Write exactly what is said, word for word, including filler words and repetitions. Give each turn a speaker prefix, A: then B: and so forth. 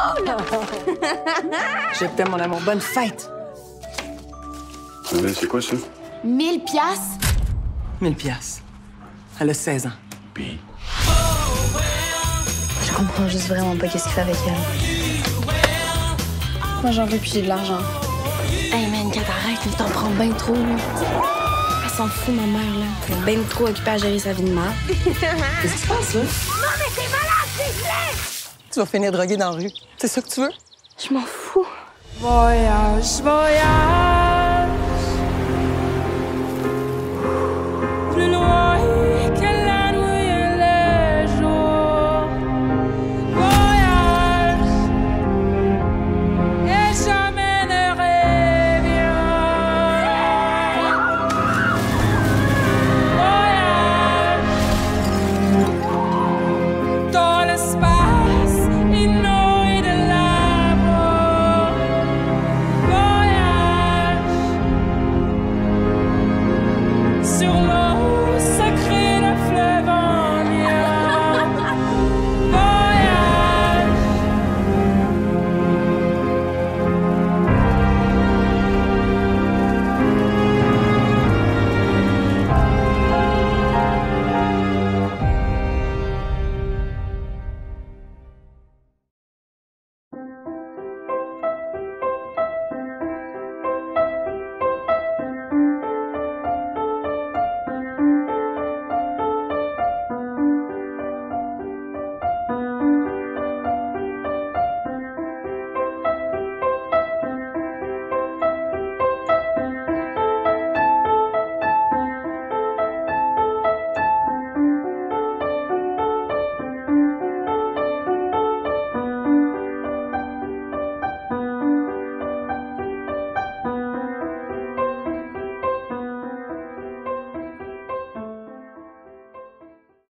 A: drôle!
B: Je t'aime, mon amour. Bonne fête!
C: Mais c'est quoi ça?
A: Mille piastres?
B: Mille piastres. Elle a seize ans.
C: Puis?
D: Je comprends juste vraiment pas qu'est-ce qu'il fait avec elle. Moi, j'en veux puis j'ai de l'argent.
A: Hey man, quand t'arrêtes, là, t'en prends bien trop, là. Elle s'en fout, ma mère, là. Elle est bien trop occupée à gérer sa vie de mère.
B: Qu'est-ce qui se passe, là?
A: Non, mais t'es malade, c'est
B: Tu vas finir drogué dans la rue. C'est ça que tu veux?
A: Je m'en fous.
E: Voyage, voyage.